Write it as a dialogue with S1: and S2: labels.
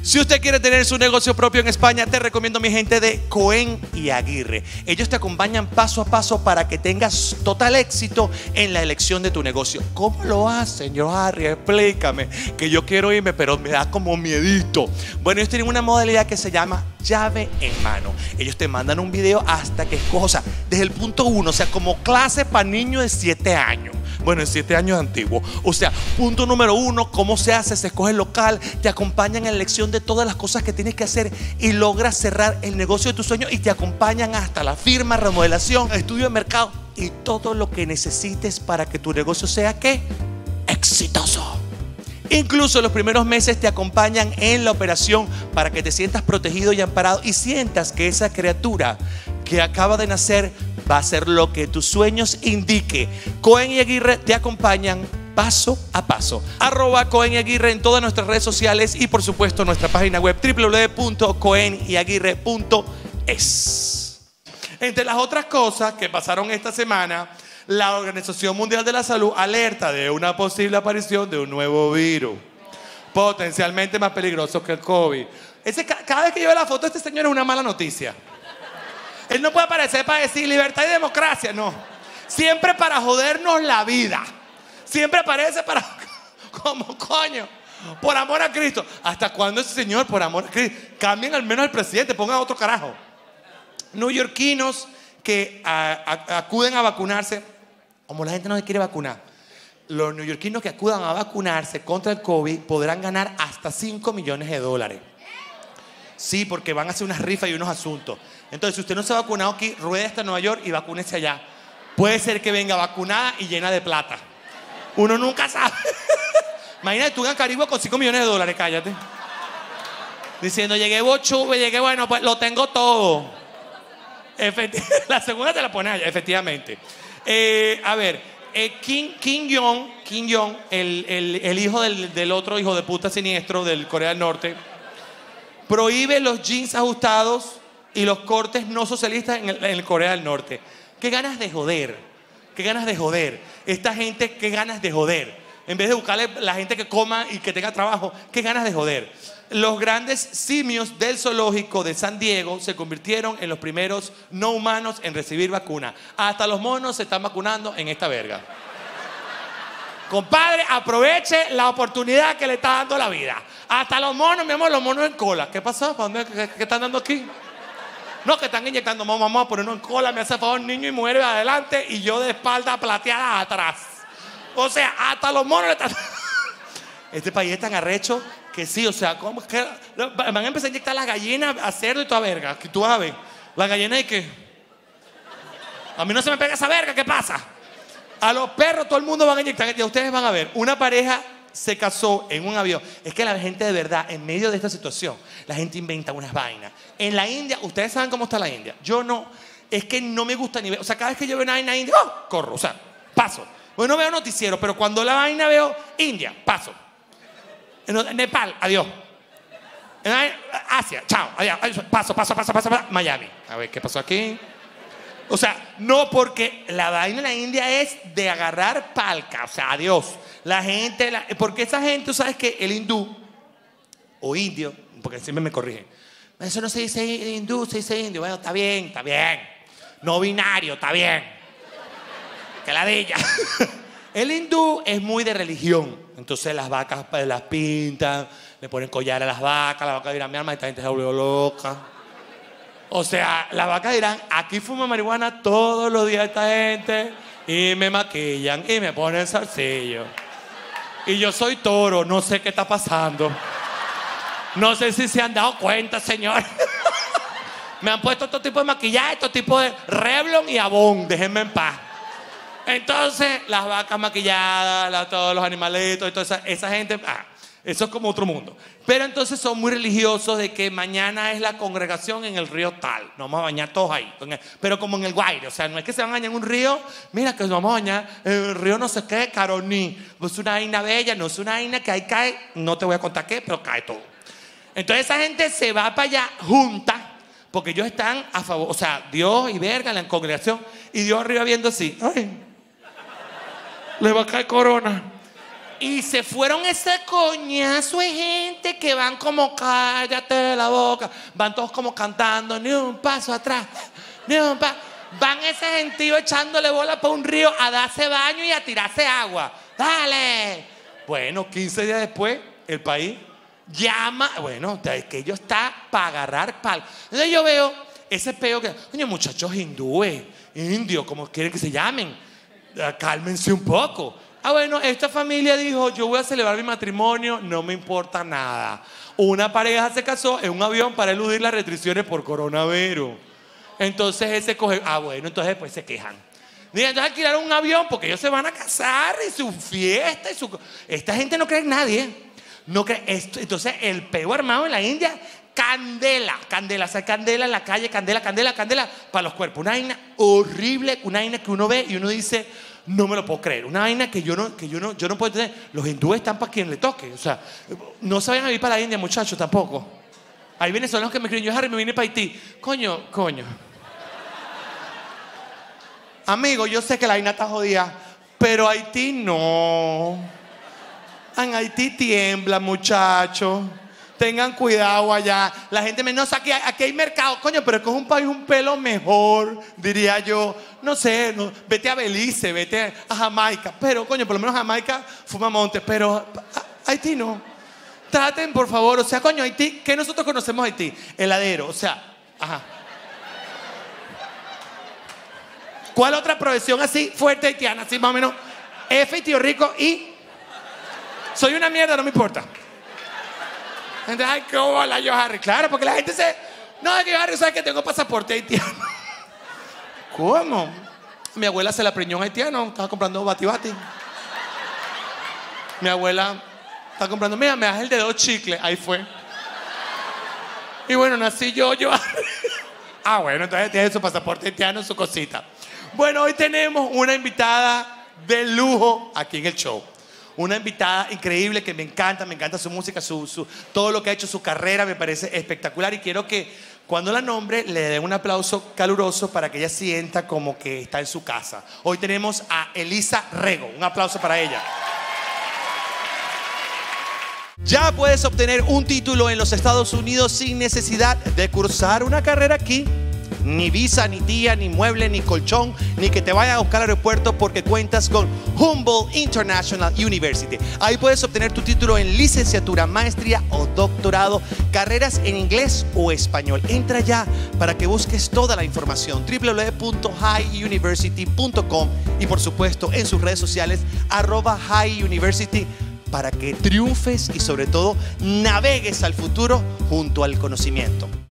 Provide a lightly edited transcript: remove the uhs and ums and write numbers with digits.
S1: Si usted quiere tener su negocio propio en España, te recomiendo mi gente de Cohen y Aguirre. Ellos te acompañan paso a paso para que tengas total éxito en la elección de tu negocio. ¿Cómo lo hacen, yo, Harry? Explícame, que yo quiero irme, pero me da como miedito. Bueno, ellos tienen una modalidad que se llama llave en mano. Ellos te mandan un video hasta que escojas, o sea, desde el punto 1, o sea, como clase para niños de 7 años. Bueno, en 7 años antiguo. O sea, punto número 1, cómo se hace, se escoge el local, te acompañan en la elección de todas las cosas que tienes que hacer y logras cerrar el negocio de tus sueños, y te acompañan hasta la firma, remodelación, estudio de mercado y todo lo que necesites para que tu negocio sea, ¿qué? Exitoso. Incluso los primeros meses te acompañan en la operación para que te sientas protegido y amparado y sientas que esa criatura que acaba de nacer va a hacer lo que tus sueños indique. Cohen y Aguirre te acompañan paso a paso. @Cohen y Aguirre en todas nuestras redes sociales y por supuesto nuestra página web www.cohenyaguirre.es. Entre las otras cosas que pasaron esta semana, la Organización Mundial de la Salud alerta de una posible aparición de un nuevo virus, potencialmente más peligroso que el COVID. Cada vez que yo veo la foto de este señor es una mala noticia. Él no puede aparecer para decir libertad y democracia, no. Siempre para jodernos la vida. Siempre aparece para, como coño, por amor a Cristo. ¿Hasta cuándo ese señor, por amor a Cristo? Cambien al menos al presidente, pongan otro carajo. Neoyorquinos que acuden a vacunarse, como la gente no se quiere vacunar, los neoyorquinos que acudan a vacunarse contra el COVID podrán ganar hasta $5 millones. Sí, porque van a hacer unas rifas y unos asuntos. Entonces, si usted no se ha vacunado aquí, ruede hasta Nueva York y vacúnese allá. Puede ser que venga vacunada y llena de plata. Uno nunca sabe. Imagínate tú en Caribe con $5 millones, cállate. Diciendo, llegué bochuve, llegué, bueno, pues lo tengo todo. La segunda te la pone allá, efectivamente. A ver, Kim Jong, el hijo del otro hijo de puta siniestro del Corea del Norte, prohíbe los jeans ajustados y los cortes no socialistas en el Corea del Norte. Qué ganas de joder. Qué ganas de joder. Esta gente, qué ganas de joder. En vez de buscarle la gente que coma y que tenga trabajo, qué ganas de joder. Los grandes simios del zoológico de San Diego se convirtieron en los primeros no humanos en recibir vacuna. Hasta los monos se están vacunando en esta verga. Compadre, aproveche la oportunidad que le está dando la vida. Hasta los monos, mi amor, los monos en cola. ¿Qué pasó? ¿Qué están dando aquí? No, que están inyectando. Vamos a ponernos en cola. Me hace favor, niño y mujer adelante y yo de espalda plateada atrás. O sea, hasta los monos le están... Este país es tan arrecho que sí, o sea, ¿cómo que van a empezar a inyectar las gallinas a cerdo y toda verga? Que tú vas a ver. Las gallinas y que... A mí no se me pega esa verga, ¿qué pasa? A los perros todo el mundo van a inyectar. Ya ustedes van a ver. Una pareja se casó en un avión. Es que la gente de verdad, en medio de esta situación, la gente inventa unas vainas. En la India, ustedes saben cómo está la India. Yo no, es que no me gusta ni ver. O sea, cada vez que yo veo una vaina india, ¡oh! Corro, o sea, paso. Bueno, no veo noticiero, pero cuando la vaina veo India, paso. Nepal, adiós. Asia, chao, adiós. Paso. Miami. A ver, ¿qué pasó aquí? O sea, no, porque la vaina en la India es de agarrar palca. O sea, adiós. La gente, porque esa gente, tú sabes que el hindú o indio, porque siempre me corrigen, eso no se dice hindú, se dice indio. Bueno, está bien. No binario, está bien. Que la de ella. El hindú es muy de religión. Entonces las vacas las pintan, le ponen collar a las vacas dirán, mi alma, esta gente se volvió loca. O sea, las vacas dirán, aquí fumo marihuana todos los días esta gente y me maquillan y me ponen zarcillo. Y yo soy toro, no sé qué está pasando. No sé si se han dado cuenta, señor. Me han puesto todo tipo de maquillaje, todo tipo de Revlon y Avon, déjenme en paz. Entonces, las vacas maquilladas, todos los animalitos y toda esa gente, eso es como otro mundo. Pero entonces son muy religiosos de que mañana es la congregación en el río tal. Nos vamos a bañar todos ahí. Pero como en el Guaire, o sea, no es que se van a bañar en un río, mira que nos vamos a bañar en el río no sé qué, Caroní. Es una vaina bella, no es una vaina que ahí cae, no te voy a contar qué, pero cae todo. Entonces esa gente se va para allá junta, porque ellos están a favor, o sea, Dios y verga, la congregación, y Dios arriba viendo así, ay, le va a caer corona. y se fueron ese coñazo de gente que van como cállate la boca. Van todos como cantando, ni un paso atrás, ni un paso. Van ese gentío echándole bola para un río a darse baño y a tirarse agua. ¡Dale! Bueno, 15 días después, el país llama. Bueno, aquello está para agarrar palo. Entonces yo veo ese peo que, coño, muchachos hindúes, indios, como quieren que se llamen, cálmense un poco. Bueno, esta familia dijo, yo voy a celebrar mi matrimonio, no me importa nada. Una pareja se casó en un avión para eludir las restricciones por coronavirus. Entonces ese coge, bueno, entonces después se quejan. Digan, entonces alquilaron un avión porque ellos se van a casar y su fiesta y su... Esta gente no cree en nadie. No cree esto. Entonces el peo armado en la India, candela, o sea, candela en la calle, candela para los cuerpos. Una vaina horrible, una vaina que uno ve y uno dice, no me lo puedo creer. Una vaina que yo no puedo entender. Los hindúes están para quien le toque. O sea, no se vayan a vivir para la India, muchachos, tampoco. Hay venezolanos que me escriben, yo, Harry, me vine para Haití. Coño. Amigo, yo sé que la vaina está jodida, pero Haití no. En Haití tiembla, muchachos. Tengan cuidado allá. La gente me dice, aquí hay mercado. Coño, pero es que es un país un pelo mejor, diría yo. No sé, vete a Belice, vete a Jamaica. Pero, coño, por lo menos Jamaica fuma monte. Pero Haití no. Traten, por favor, o sea, coño, Haití, ¿qué nosotros conocemos Haití? Heladero, o sea, ajá. ¿Cuál otra profesión así fuerte haitiana, así más o menos? F y tío rico y... Soy una mierda, no me importa. Entonces, ay, qué bola yo, Harry. Claro, porque la gente se... No, es que yo, Harry, ¿sabes que tengo pasaporte haitiano? ¿Cómo? Mi abuela se la preñó en haitiano, estaba comprando bati-bati. Mi abuela... Está comprando, mira, me das el de 2 chicles. Ahí fue. Y bueno, nací yo. Bueno, entonces tiene su pasaporte haitiano, su cosita. Bueno, hoy tenemos una invitada de lujo aquí en el show. Una invitada increíble que me encanta su música, todo lo que ha hecho, su carrera, me parece espectacular. Y quiero que cuando la nombre le den un aplauso caluroso para que ella sienta como que está en su casa. Hoy tenemos a Elisa Rego. Un aplauso para ella. Ya puedes obtener un título en los Estados Unidos sin necesidad de cursar una carrera aquí. Ni visa, ni tía, ni mueble, ni colchón, ni que te vayan a buscar al aeropuerto porque cuentas con Humboldt International University. Ahí puedes obtener tu título en licenciatura, maestría o doctorado, carreras en inglés o español. Entra ya para que busques toda la información, www.highuniversity.com y por supuesto en sus redes sociales @highuniversity, para que triunfes y sobre todo navegues al futuro junto al conocimiento.